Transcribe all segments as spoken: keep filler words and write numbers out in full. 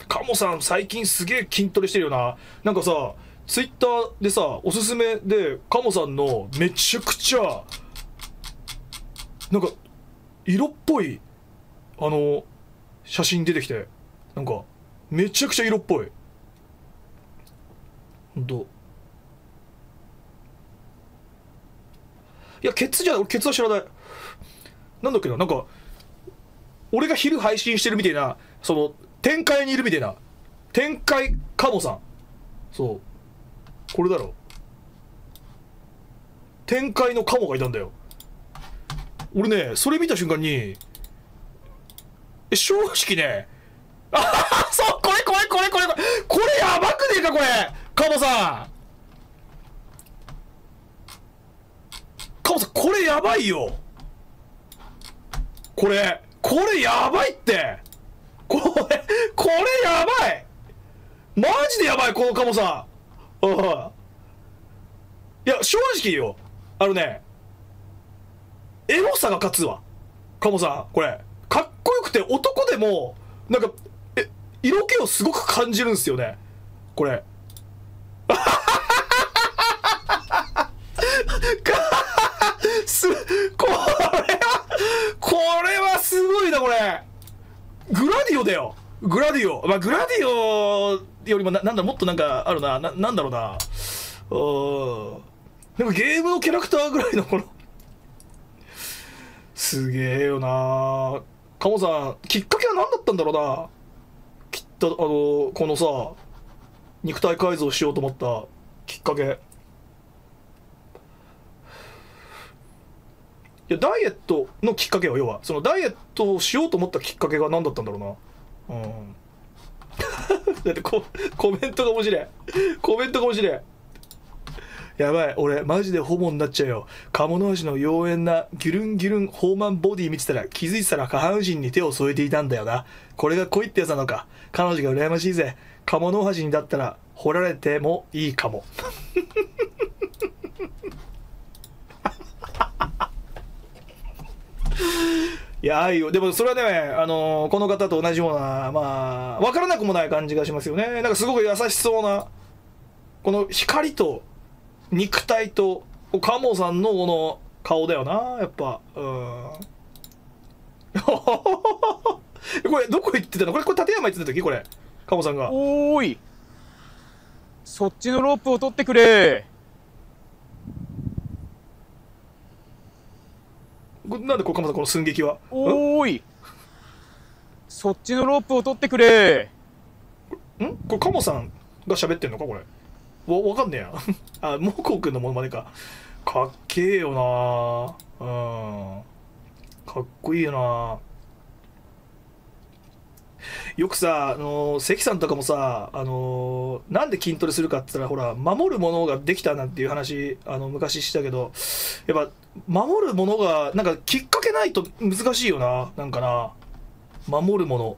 カモさん最近すげえ筋トレしてるよな。なんかさ、ツイッターでさ、おすすめでカモさんのめちゃくちゃなんか色っぽいあの写真出てきて、なんかめちゃくちゃ色っぽい。ほんと。いや、ケツじゃ、俺ケツは知らない。なんだっけな、なんか俺が昼配信してるみたいな、その展開にいるみたいな、展開カモさん。そうこれだろ、展開のカモがいたんだよ。俺ね、それ見た瞬間にえ正直ね、ああそう、これこれこれこれこれこれやばくねえか、これカモさん、カモさんこれやばいよ、これこれやばいって、これこれやばい、マジでやばい、このカモさん。うん、いや正直よ、あのね、エロさが勝つわ、カモさん。これかっこよくて、男でもなんかえ色気をすごく感じるんですよね、これ。すこれはこれはすごいな、これグラディオだよ、グラディオ。まあグラディオよりもな、なんだもっとなんかあるな、な、なんだろうな、うん、なんかゲームのキャラクターぐらいのこのすげえよな。カモさんきっかけは何だったんだろうな、きっとあのこのさ肉体改造しようと思ったきっかけ。いやダイエットのきっかけは、要はそのダイエットをしようと思ったきっかけが何だったんだろうな。うんだってココメントが面白い、コメントが面白い。やばい、俺マジでホモになっちゃうよ。鴨の橋の妖艶なギュルンギュルンホーマンボディ見てたら、気づいてたら下半身に手を添えていたんだよな。これが恋ってやつなのか。彼女が羨ましいぜ。鴨の橋にだったら掘られてもいいかも。いや愛を、でもそれはね、あのー、この方と同じような、まあ分からなくもない感じがしますよね。なんかすごく優しそうな、この光と肉体とカモさんのこの顔だよな、やっぱ。うん。これどこ行ってたの、これこれ立山行ってた時、これカモさんが。 おーい、そっちのロープを取ってくれ。 なんでこれカモさんこの寸劇は。 おーい、そっちのロープを取ってくれ。 んこれカモさんが喋ってんのか、これ。わわかんねえや。あ、モコくんのモノマネか。かっけえよな。うん。かっこいいよな。よくさ、あのー、関さんとかもさ、あのー、なんで筋トレするかって言ったら、ほら、守るものができたなんていう話、あの、昔したけど、やっぱ、守るものが、なんか、きっかけないと難しいよな。なんかな。守るもの。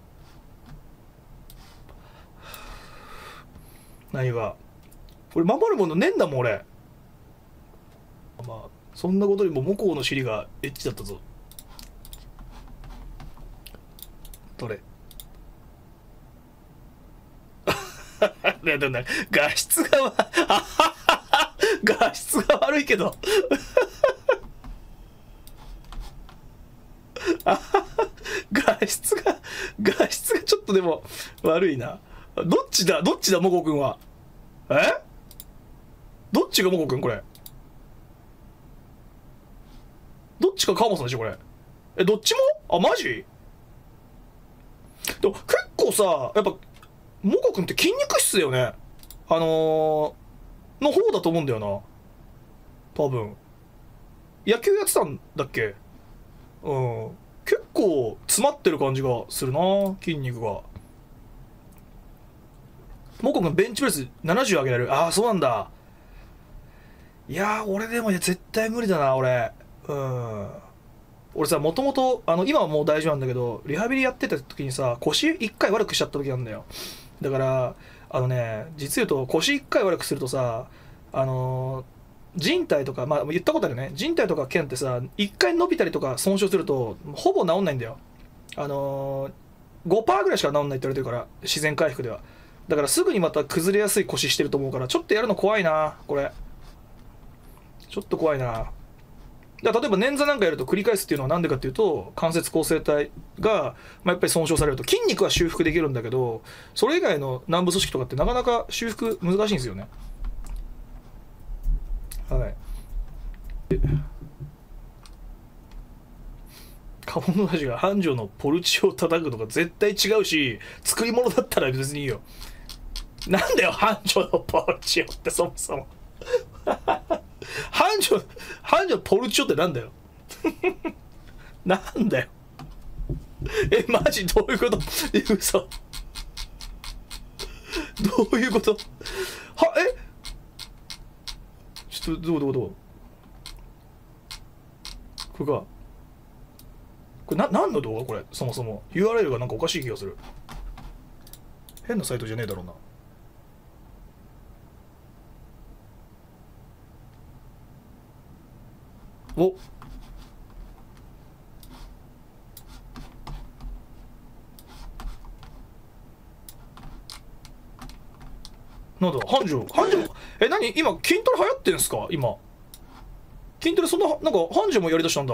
何が。俺、守るものねえんだもん、俺。まあ、そんなことよりも、モコの尻がエッチだったぞ。どれね、でもね、画質がわ画質が悪いけど画質が画質がちょっとでも悪いな。どっちだどっちだモコくんは。えどっちがモコくん、これ。どっちかカモさんでしょ、これ。え、どっちも。あ、マジ。でも結構さ、やっぱモコくんって筋肉質だよね。あのー、の方だと思うんだよな、多分。野球やってたんだっけ。うん、結構詰まってる感じがするな、筋肉が。モコくんベンチプレスななじゅう上げられる。ああそうなんだ。いやー俺でも絶対無理だな、俺。うん、俺さ、もともとあの今はもう大丈夫なんだけど、リハビリやってた時にさ、腰いっかい悪くしちゃった時なんだよ。だからあのね、実言うと腰いっかい悪くするとさ、あのー、靭帯とか、まあ言ったことあるよね、靭帯とか腱ってさ、いっかい伸びたりとか損傷するとほぼ治んないんだよ。あのー、 ごパーセント ぐらいしか治んないって言われてるから、自然回復では。だからすぐにまた崩れやすい腰してると思うから、ちょっとやるの怖いなこれ。ちょっと怖いな。だから例えば捻挫なんかやると繰り返すっていうのはなんでかっていうと、関節構成体が、まあ、やっぱり損傷されると、筋肉は修復できるんだけど、それ以外の軟部組織とかってなかなか修復難しいんですよね。はい。カモノハシが繁盛のポルチを叩くのが絶対違うし、作り物だったら別にいいよ。なんだよ繁盛のポルチオってそもそも繁盛繁盛ポルチオってなんだよなんだよえマジどういうことえ嘘どういうことはえちょっとどうどうどうこれかこれな何の動画これそもそも ユーアールエル がなんかおかしい気がする変なサイトじゃねえだろうなおなんだ繁盛繁盛え何今筋トレ流行ってんすか今筋トレそんななんか繁盛もやりだしたんだ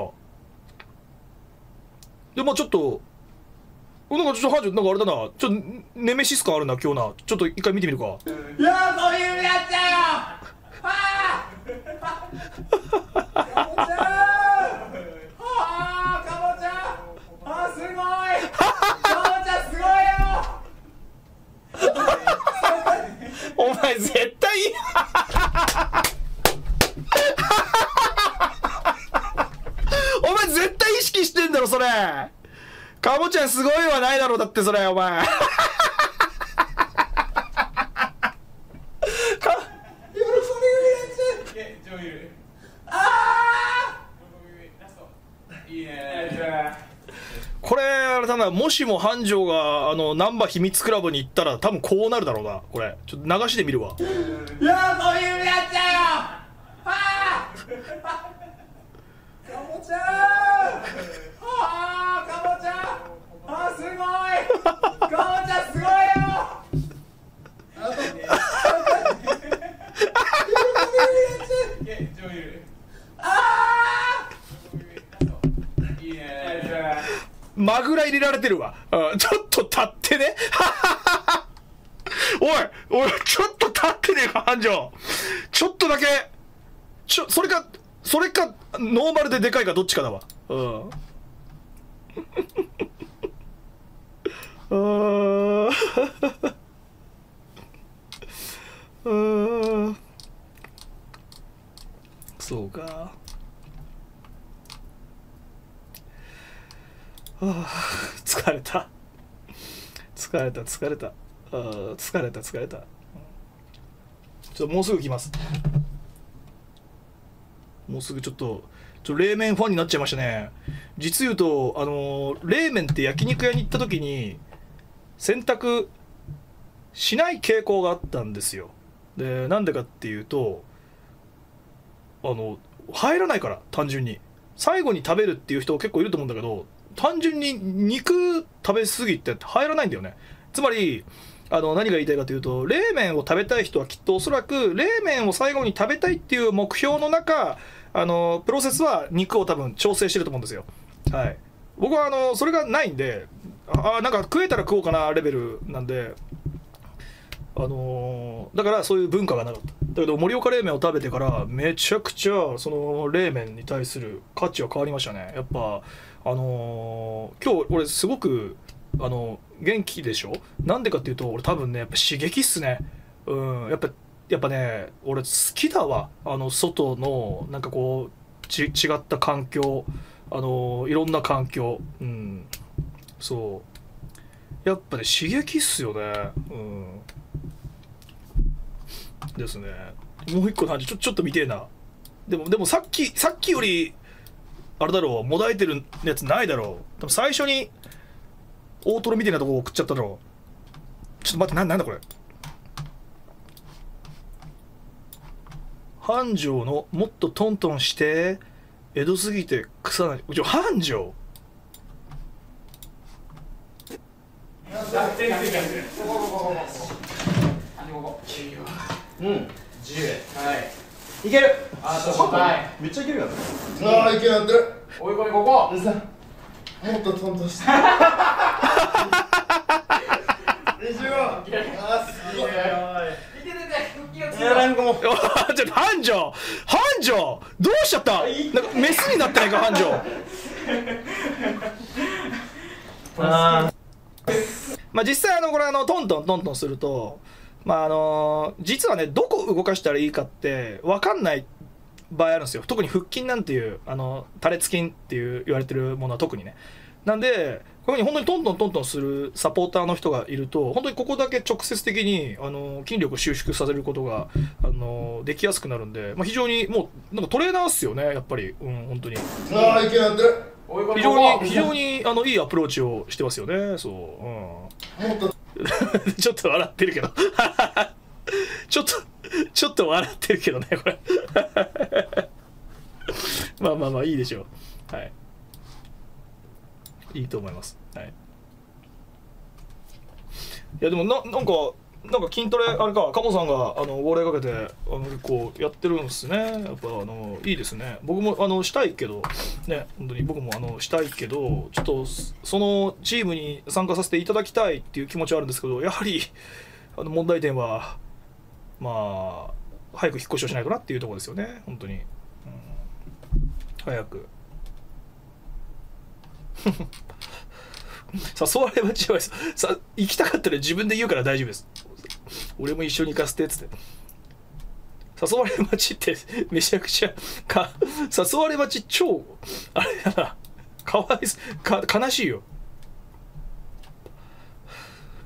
でまあちょっとなんかちょっと繁盛なんかあれだなちょっとネメシス感あるな今日なちょっと一回見てみるかいやそういうやっちゃうよはあかぼちゃはあかぼちゃあすごいかぼちゃすごいよお前絶対お前絶対意識してんだろそれかぼちゃんすごいはないだろだってそれお前これあれだなもしも繁盛があの難波秘密クラブに行ったら多分こうなるだろうなこれちょっと流しで見るわいやそういうやっちゃうよはあかぼちゃはあかぼちゃあすごいかぼちゃすごいよマグラ入れられてるわ、うん、ちょっと立ってねおいおいちょっと立ってねえか繁盛ちょっとだけちょそれかそれかノーマルででかいかどっちかだわうんあーそうかはあ疲れた疲れた疲れたあ疲れた疲れたちょっともうすぐ来ますもうすぐちょっとちょ冷麺ファンになっちゃいましたね実言うとあのー、冷麺って焼肉屋に行った時に洗濯しない傾向があったんですよでなんでかっていうとあの入らないから単純に最後に食べるっていう人結構いると思うんだけど単純に肉食べ過ぎて入らないんだよねつまりあの何が言いたいかというと冷麺を食べたい人はきっとおそらく冷麺を最後に食べたいっていう目標の中あのプロセスは肉を多分調整してると思うんですよはい僕はあのそれがないんであなんか食えたら食おうかなレベルなんであのー、だからそういう文化がなかっただけど盛岡冷麺を食べてからめちゃくちゃその冷麺に対する価値は変わりましたねやっぱあのー、今日俺すごくあの元気でしょなんでかっていうと俺多分ねやっぱ刺激っすねうんやっぱやっぱね俺好きだわあの外のなんかこうち違った環境あのいろんな環境うんそうやっぱね刺激っすよねうんですねもう一個の話ちょちょっと見てえなでもでもさっきさっきよりあれだろうもだえてるやつないだろう多分最初に大トロみたいなとこ送っちゃっただろうちょっと待ってななんだこれ繁盛のもっとトントンして江戸すぎて草なり繁盛うん。 じゅう。 はい。 いける。 あとごかい。 めっちゃいけるやん。 ああ、いけるやってる。 追い込みここ。 うざ。もっとトントンして。にじゅうご。ああ、すごい。 やらんこも。 ちょっと繁盛繁盛どうしちゃった。なんかメスになってないか繁盛。 ああ。 まあ実際あのこれあのトントントントンすると、まああの実はねどこ動かしたらいいかって分かんない場合あるんですよ。特に腹筋なんていうあの多裂筋っていう言われてるものは特にね。なんでこういうふうに本当にトントントントンするサポーターの人がいると本当にここだけ直接的にあの筋力を収縮させることがあのできやすくなるんで、まあ、非常にもうなんかトレーナーっすよねやっぱり、うん、本当に。 ああ、いけるやってる。 非常に非常にあのいいアプローチをしてますよね。そう、うん、もっとちょっと笑ってるけどちょっとちょっと笑ってるけどねこれまあまあまあいいでしょう。はい、いいと思います。はい、いやでもななんかなんか筋トレあれか、カモさんがあの号令かけてあのこうやってるんですね。やっぱあのいいですね。僕もあのしたいけどね、本当に僕もあのしたいけどちょっとそのチームに参加させていただきたいっていう気持ちはあるんですけど、やはりあの問題点はまあ早く引っ越しをしないとなっていうところですよね。本当に、うん、早く誘われば違います。さ行きたかったら自分で言うから大丈夫です。俺も一緒に行かせてっつって。誘われ待ちってめちゃくちゃか誘われ待ち超あれだな、かわいすか悲しいよ。